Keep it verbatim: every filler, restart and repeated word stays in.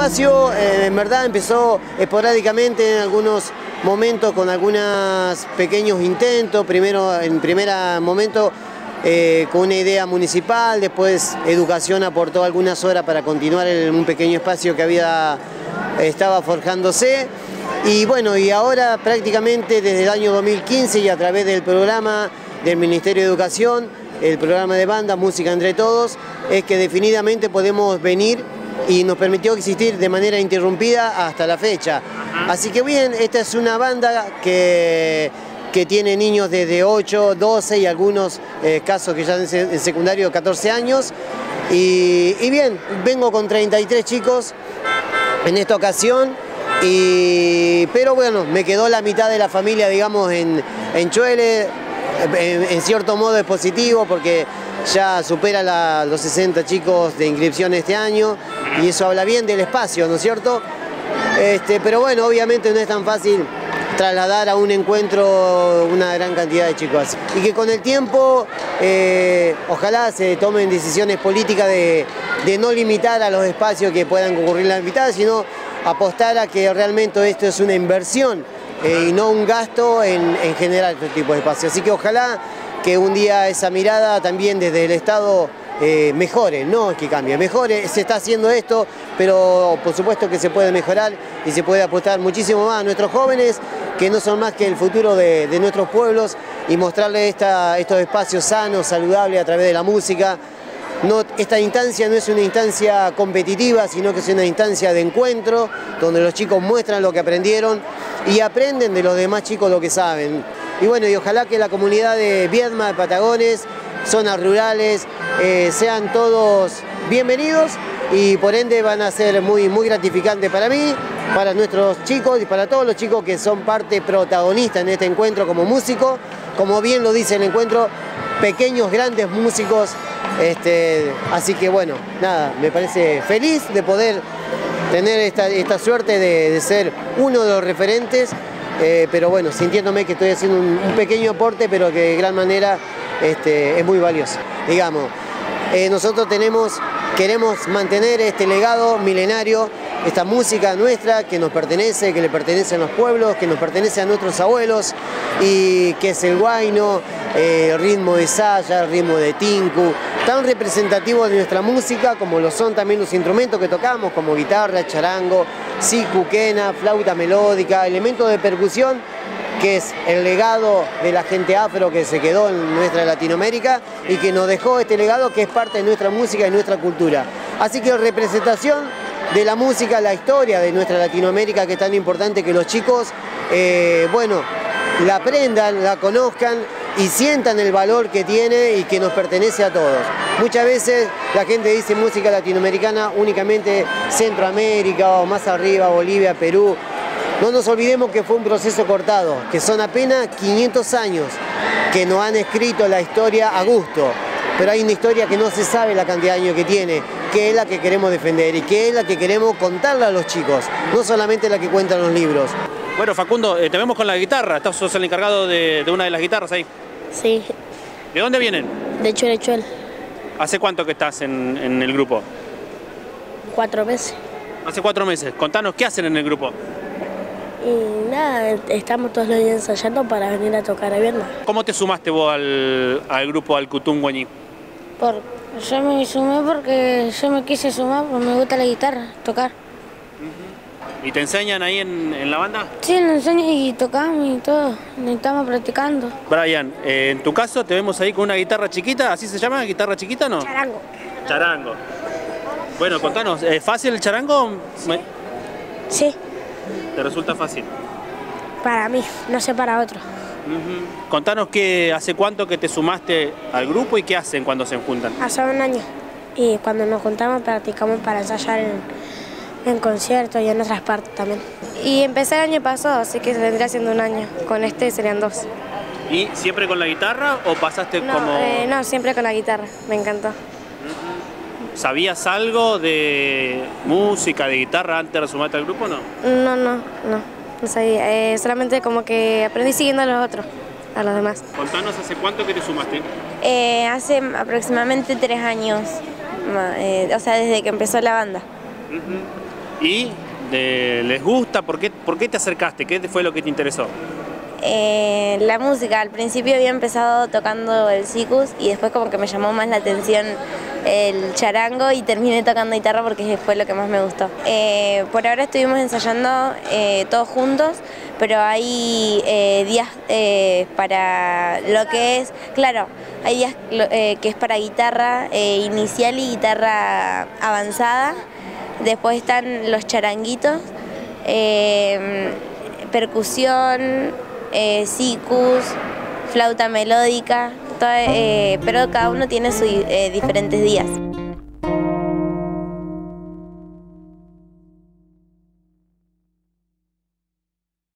espacio eh, en verdad empezó esporádicamente en algunos momentos con algunos pequeños intentos, primero en primer momento eh, con una idea municipal, después Educación aportó algunas horas para continuar en un pequeño espacio que había, estaba forjándose. Y bueno, y ahora prácticamente desde el año dos mil quince y a través del programa del Ministerio de Educación, el programa de banda Música Entre Todos, es que definitivamente podemos venir y nos permitió existir de manera interrumpida hasta la fecha. Así que bien, esta es una banda que, que tiene niños desde ocho, doce y algunos eh, casos que ya en secundario catorce años. Y, y bien, vengo con treinta y tres chicos en esta ocasión. Y, pero bueno, me quedó la mitad de la familia, digamos, en, en Chuele. En, en cierto modo es positivo porque ya supera la, los sesenta chicos de inscripción este año y eso habla bien del espacio, ¿no es cierto? Este, pero bueno, obviamente no es tan fácil trasladar a un encuentro una gran cantidad de chicos así. Y que con el tiempo, eh, ojalá se tomen decisiones políticas de, de no limitar a los espacios que puedan concurrir las invitadas, sino apostar a que realmente esto es una inversión eh, y no un gasto en, en general este tipo de espacios. Así que ojalá que un día esa mirada también desde el Estado eh, mejore, no es que cambie, mejore, se está haciendo esto, pero por supuesto que se puede mejorar y se puede apostar muchísimo más a nuestros jóvenes, que no son más que el futuro de, de nuestros pueblos, y mostrarles esta, estos espacios sanos, saludables a través de la música. No, esta instancia no es una instancia competitiva, sino que es una instancia de encuentro, donde los chicos muestran lo que aprendieron y aprenden de los demás chicos lo que saben. Y bueno, y ojalá que la comunidad de Viedma, de Patagones, zonas rurales, eh, sean todos bienvenidos y por ende van a ser muy, muy gratificantes para mí, para nuestros chicos y para todos los chicos que son parte protagonista en este encuentro como músicos. Como bien lo dice el encuentro, pequeños, grandes músicos. Este, así que bueno, nada, me parece feliz de poder tener esta, esta suerte de, de ser uno de los referentes, eh, pero bueno, sintiéndome que estoy haciendo un, un pequeño aporte, pero que de gran manera este, es muy valioso. Digamos, eh, nosotros tenemos, queremos mantener este legado milenario, esta música nuestra que nos pertenece, que le pertenece a los pueblos, que nos pertenece a nuestros abuelos, y que es el huayno, eh, el ritmo de saya, el ritmo de tinku, tan representativo de nuestra música como lo son también los instrumentos que tocamos, como guitarra, charango, siku, quena, flauta melódica, elementos de percusión, que es el legado de la gente afro que se quedó en nuestra Latinoamérica y que nos dejó este legado que es parte de nuestra música y nuestra cultura. Así que representación de la música, la historia de nuestra Latinoamérica, que es tan importante que los chicos, eh, bueno, la aprendan, la conozcan y sientan el valor que tiene y que nos pertenece a todos. Muchas veces la gente dice música latinoamericana únicamente Centroamérica o más arriba, Bolivia, Perú. No nos olvidemos que fue un proceso cortado, que son apenas quinientos años que nos han escrito la historia a gusto, pero hay una historia que no se sabe la cantidad de años que tiene, que es la que queremos defender y que es la que queremos contarle a los chicos, no solamente la que cuentan los libros. Bueno, Facundo, eh, te vemos con la guitarra, estás sos el encargado de, de una de las guitarras ahí. Sí. ¿De dónde vienen? De Chuel. ¿Hace cuánto que estás en, en el grupo? Cuatro meses. Hace cuatro meses. Contanos, ¿qué hacen en el grupo? Y nada, estamos todos los días ensayando para venir a tocar a Viedma. ¿Cómo te sumaste vos al, al grupo al Cutunguañí? Por, yo me sumé porque yo me quise sumar, porque me gusta la guitarra, tocar. ¿Y te enseñan ahí en, en la banda? Sí, nos enseñan y tocamos y todo, estamos practicando. Brian, eh, en tu caso te vemos ahí con una guitarra chiquita, ¿así se llama? ¿Guitarra chiquita o no? Charango. Charango. Bueno, contanos, ¿es fácil el charango? Sí. Sí. ¿Te resulta fácil? Para mí, no sé para otro. Uh-huh. Contanos que hace cuánto que te sumaste al grupo y qué hacen cuando se juntan. Hace un año. Y cuando nos juntamos practicamos para ensayar en, en conciertos y en otras partes también. Y empecé el año pasado, así que vendría siendo un año. Con este serían dos. ¿Y siempre con la guitarra o pasaste no, como...? Eh, no, siempre con la guitarra, me encantó. Uh-huh. ¿Sabías algo de música, de guitarra antes de sumarte al grupo o no? No, no, no. No sabía, eh, solamente como que aprendí siguiendo a los otros, a los demás. Contanos, ¿hace cuánto que te sumaste? Eh, hace aproximadamente tres años, eh, o sea, desde que empezó la banda. Uh-huh. ¿Y de, les gusta? ¿Por qué, ¿Por qué te acercaste? ¿Qué fue lo que te interesó? Eh, la música, al principio había empezado tocando el sikus y después como que me llamó más la atención el charango y terminé tocando guitarra porque fue lo que más me gustó. Eh, por ahora estuvimos ensayando eh, todos juntos, pero hay eh, días eh, para lo que es, claro, hay días eh, que es para guitarra eh, inicial y guitarra avanzada, después están los charanguitos, eh, percusión, Eh, sikus, flauta melódica, todo, eh, pero cada uno tiene sus eh, diferentes días.